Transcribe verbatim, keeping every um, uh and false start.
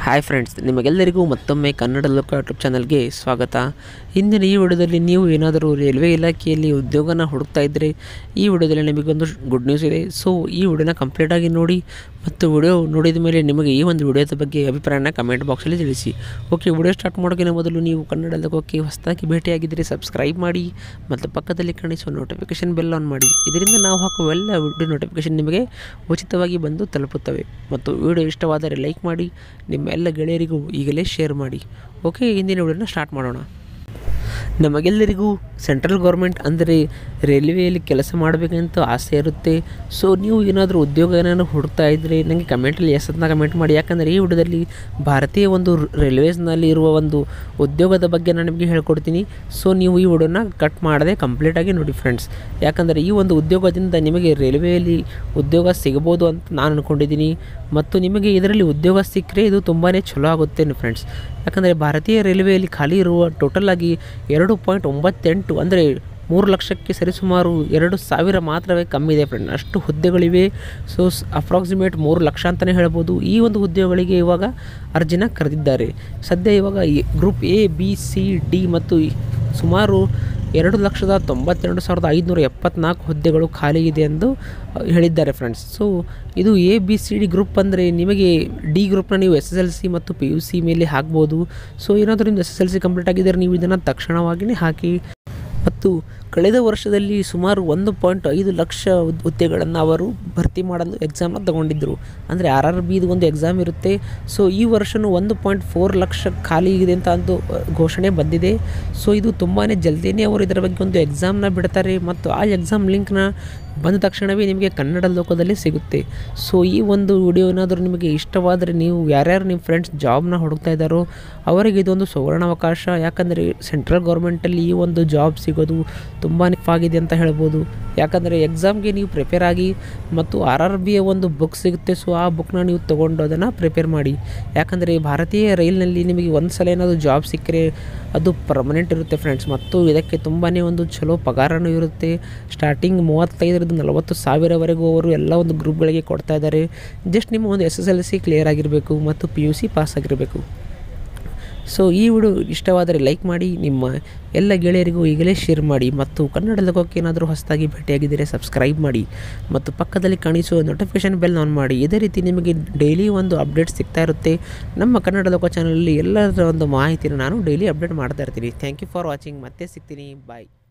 Hi friends, ನಿಮಗೆಲ್ಲರಿಗೂ ಮತ್ತೊಮ್ಮೆ ಕನ್ನಡ ಲೋಕ ಯೂಟ್ಯೂಬ್ ಚಾನಲ್ಗೆ ಸ್ವಾಗತ. ಇಂದಿನ ಈ ವಿಡಿಯೋದಲ್ಲಿ ನೀವು ಏನಾದರೂ ರೈಲ್ವೆ ಇಲಾಖೆಯಲ್ಲಿ ಉದ್ಯೋಗನ ಹುಡುಕ್ತಾ ಇದ್ದರೆ ಈ ವಿಡಿಯೋದಲ್ಲಿ ನಿಮಗೊಂದು ಗುಡ್ ನ್ಯೂಸ್ ಇದೆ. ಸೊ ಈ ವಿಡಿಯೋನ ಕಂಪ್ಲೀಟಾಗಿ ನೋಡಿ ಮತ್ತು ವಿಡಿಯೋ ನೋಡಿದ ಮೇಲೆ ನಿಮಗೆ ಈ ಒಂದು ವಿಡಿಯೋದ ಬಗ್ಗೆ ಅಭಿಪ್ರಾಯನ ಕಮೆಂಟ್ ಬಾಕ್ಸಲ್ಲಿ ತಿಳಿಸಿ. ಓಕೆ, ವಿಡಿಯೋ ಸ್ಟಾರ್ಟ್ ಮಾಡೋಕ್ಕಿಂತ ಮೊದಲು ನೀವು ಕನ್ನಡ ಲೋಕಕ್ಕೆ ಹೊಸದಾಗಿ ಭೇಟಿಯಾಗಿದ್ದರೆ ಸಬ್ಸ್ಕ್ರೈಬ್ ಮಾಡಿ ಮತ್ತು ಪಕ್ಕದಲ್ಲಿ ಕಾಣಿಸುವ ನೋಟಿಫಿಕೇಷನ್ ಬೆಲ್ ಆನ್ ಮಾಡಿ. ಇದರಿಂದ ನಾವು ಹಾಕುವ ಎಲ್ಲ ವಿಡಿಯೋ ನೋಟಿಫಿಕೇಷನ್ ನಿಮಗೆ ಉಚಿತವಾಗಿ ಬಂದು ತಲುಪುತ್ತವೆ. ಮತ್ತು ವಿಡಿಯೋ ಇಷ್ಟವಾದರೆ ಲೈಕ್ ಮಾಡಿ, ನಿಮ್ಮ ಎಲ್ಲ ಗೆಳೆಯರಿಗೂ ಈಗಲೇ ಶೇರ್ ಮಾಡಿ. ಓಕೆ, ಇಂದಿನ ವಿಡಿಯೋನ ಸ್ಟಾರ್ಟ್ ಮಾಡೋಣ. ನಮಗೆಲ್ಲರಿಗೂ ಸೆಂಟ್ರಲ್ ಗೌರ್ಮೆಂಟ್ ಅಂದರೆ ರೈಲ್ವೆಯಲ್ಲಿ ಕೆಲಸ ಮಾಡಬೇಕಂತ ಆಸೆ ಇರುತ್ತೆ. ಸೊ ನೀವು ಏನಾದರೂ ಉದ್ಯೋಗ ಏನಾದರೂ ಹುಡುಕ್ತಾ ಇದ್ದರೆ ನನಗೆ ಕಮೆಂಟಲ್ಲಿ ಎಸ್ ಅಂತ ಕಮೆಂಟ್ ಮಾಡಿ. ಯಾಕಂದರೆ ಈ ವಿಡಿಯೋದಲ್ಲಿ ಭಾರತೀಯ ಒಂದು ರೈಲ್ವೇಸ್ನಲ್ಲಿ ಇರುವ ಒಂದು ಉದ್ಯೋಗದ ಬಗ್ಗೆ ನಾನು ನಿಮಗೆ ಹೇಳ್ಕೊಡ್ತೀನಿ. ಸೊ ನೀವು ಈ ವಿಡಿಯೋನ ಕಟ್ ಮಾಡದೆ ಕಂಪ್ಲೀಟಾಗಿ ನೋಡಿ ಫ್ರೆಂಡ್ಸ್. ಯಾಕಂದರೆ ಈ ಒಂದು ಉದ್ಯೋಗದಿಂದ ನಿಮಗೆ ರೈಲ್ವೆಯಲ್ಲಿ ಉದ್ಯೋಗ ಸಿಗಬಹುದು ಅಂತ ನಾನು ಅಂದ್ಕೊಂಡಿದ್ದೀನಿ. ಮತ್ತು ನಿಮಗೆ ಇದರಲ್ಲಿ ಉದ್ಯೋಗ ಸಿಕ್ಕರೆ ಇದು ತುಂಬಾ ಚಲೋ ಆಗುತ್ತೆ ಫ್ರೆಂಡ್ಸ್. ಯಾಕಂದರೆ ಭಾರತೀಯ ರೈಲ್ವೆಯಲ್ಲಿ ಖಾಲಿ ಇರುವ ಟೋಟಲ್ ಆಗಿ ಎರಡು ಪಾಯಿಂಟ್ ಒಂಬತ್ತೆಂಟು ಅಂದರೆ ಮೂರು ಲಕ್ಷಕ್ಕೆ ಸರಿಸುಮಾರು ಎರಡು ಸಾವಿರ ಮಾತ್ರವೇ ಕಮ್ಮಿ ಇದೆ ಫ್ರೆಂಡ್. ಅಷ್ಟು ಹುದ್ದೆಗಳಿವೆ. ಸೊ ಅಪ್ರಾಕ್ಸಿಮೇಟ್ ಮೂರು ಲಕ್ಷ ಅಂತಲೇ ಹೇಳ್ಬೋದು. ಈ ಒಂದು ಹುದ್ದೆಗಳಿಗೆ ಇವಾಗ ಅರ್ಜಿನ ಕರೆದಿದ್ದಾರೆ. ಸದ್ಯ ಇವಾಗ group A, B, C, D ಮತ್ತು ಸುಮಾರು ಎರಡು ಲಕ್ಷದ ತೊಂಬತ್ತೆರಡು ಸಾವಿರದ ಐದುನೂರ ಎಪ್ಪತ್ನಾಲ್ಕು ಹುದ್ದೆಗಳು ಖಾಲಿ ಇದೆ ಎಂದು ಹೇಳಿದ್ದಾರೆ ಫ್ರೆಂಡ್ಸ್. ಸೊ ಇದು A B C D group ಅಂದರೆ ನಿಮಗೆ ಡಿ ಗ್ರೂಪ್ನ ನೀವು ಎಸ್ ಎಸ್ ಎಲ್ ಸಿ ಮತ್ತು ಪಿ ಯು ಸಿ ಮೇಲೆ ಹಾಕ್ಬೋದು. ಸೊ ಏನಾದರೂ ನಿಮ್ಮದು S S L C complete ಆಗಿದ್ದರೆ ನೀವು ಇದನ್ನು ತಕ್ಷಣವಾಗಿಯೇ ಹಾಕಿ. ಮತ್ತು ಕಳೆದ ವರ್ಷದಲ್ಲಿ ಸುಮಾರು ಒಂದು ಪಾಯಿಂಟ್ ಐದು ಲಕ್ಷ ಹುದ್ದೆಗಳನ್ನು ಅವರು ಭರ್ತಿ ಮಾಡಲು ಎಕ್ಸಾಮ್ನ ತಗೊಂಡಿದ್ದರು. ಅಂದರೆ ಆರ್ ಆರ್ ಬಿದು ಒಂದು ಎಕ್ಸಾಮ್ ಇರುತ್ತೆ. ಸೊ ಈ ವರ್ಷವೂ ಒಂದು ಪಾಯಿಂಟ್ ಫೋರ್ ಲಕ್ಷ ಖಾಲಿ ಇದೆ ಅಂತ ಒಂದು ಘೋಷಣೆ ಬಂದಿದೆ. ಸೊ ಇದು ತುಂಬಾ ಜಲ್ದಿನೇ ಅವರು ಇದರ ಬಗ್ಗೆ ಒಂದು ಎಕ್ಸಾಮ್ನ ಬಿಡ್ತಾರೆ. ಮತ್ತು ಆ ಎಕ್ಸಾಮ್ ಲಿಂಕ್ನ ಬಂದ ತಕ್ಷಣವೇ ನಿಮಗೆ ಕನ್ನಡ ಲೋಕದಲ್ಲಿ ಸಿಗುತ್ತೆ. ಸೊ ಈ ಒಂದು ವಿಡಿಯೋ ಏನಾದರೂ ನಿಮಗೆ ಇಷ್ಟವಾದರೆ ನೀವು ಯಾರ್ಯಾರು ನಿಮ್ಮ ಫ್ರೆಂಡ್ಸ್ ಜಾಬ್ನ ಹುಡುಕ್ತಾ ಇದ್ದಾರೋ ಅವರಿಗೆ ಇದೊಂದು ಸುವರ್ಣಾವಕಾಶ. ಯಾಕಂದರೆ ಸೆಂಟ್ರಲ್ ಗೌರ್ಮೆಂಟಲ್ಲಿ ಈ ಒಂದು ಜಾಬ್ ಸಿಗೋದು ತುಂಬಾ ಆಗಿದೆ ಅಂತ ಹೇಳ್ಬೋದು. ಯಾಕಂದರೆ ಎಕ್ಸಾಮ್ಗೆ ನೀವು ಪ್ರಿಪೇರ್ ಆಗಿ ಮತ್ತು ಆರ್ ಆರ್ ಬಿಯ ಒಂದು ಬುಕ್ ಸಿಗುತ್ತೆ. ಸೊ ಆ ಬುಕ್ನ ನೀವು ತೊಗೊಂಡು ಅದನ್ನು ಪ್ರಿಪೇರ್ ಮಾಡಿ. ಯಾಕಂದರೆ ಭಾರತೀಯ ರೈಲ್ನಲ್ಲಿ ನಿಮಗೆ ಒಂದು ಸಲ ಏನಾದರೂ ಜಾಬ್ ಸಿಕ್ಕರೆ ಅದು ಪರ್ಮನೆಂಟ್ ಇರುತ್ತೆ ಫ್ರೆಂಡ್ಸ್. ಮತ್ತು ಇದಕ್ಕೆ ತುಂಬಾ ಒಂದು ಚಲೋ ಪಗಾರನೂ ಇರುತ್ತೆ. ಸ್ಟಾರ್ಟಿಂಗ್ ಮೂವತ್ತೈದರಿಂದ ನಲವತ್ತು ಸಾವಿರವರೆಗೂ ಅವರು ಎಲ್ಲ ಒಂದು ಗ್ರೂಪ್ಗಳಿಗೆ ಕೊಡ್ತಾ ಇದ್ದಾರೆ. ಜಸ್ಟ್ ನಿಮ್ಮ ಒಂದು S S L C clear ಆಗಿರಬೇಕು ಮತ್ತು ಪಿ ಯು ಸಿ ಪಾಸ್ ಆಗಿರಬೇಕು. ಸೊ ಈ ವಿಡಿಯೋ ಇಷ್ಟವಾದರೆ ಲೈಕ್ ಮಾಡಿ, ನಿಮ್ಮ ಎಲ್ಲ ಗೆಳೆಯರಿಗೂ ಈಗಲೇ ಶೇರ್ ಮಾಡಿ. ಮತ್ತು ಕನ್ನಡ ಲೋಕಕ್ಕೆ ಏನಾದರೂ ಹೊಸದಾಗಿ ಭೇಟಿಯಾಗಿದ್ದರೆ ಸಬ್ಸ್ಕ್ರೈಬ್ ಮಾಡಿ ಮತ್ತು ಪಕ್ಕದಲ್ಲಿ ಕಾಣಿಸುವ ನೋಟಿಫಿಕೇಷನ್ ಬೆಲ್ ಆನ್ ಮಾಡಿ. ಇದೇ ರೀತಿ ನಿಮಗೆ ಡೈಲಿ ಒಂದು ಅಪ್ಡೇಟ್ ಸಿಗ್ತಾ ಇರುತ್ತೆ. ನಮ್ಮ ಕನ್ನಡ ಲೋಕ ಚಾನಲಲ್ಲಿ ಎಲ್ಲರ ಒಂದು ಮಾಹಿತಿನ ನಾನು ಡೈಲಿ ಅಪ್ಡೇಟ್ ಮಾಡ್ತಾ ಇರ್ತೀನಿ. Thank you for watching. ಮತ್ತೆ ಸಿಗ್ತೀನಿ. ಬಾಯ್.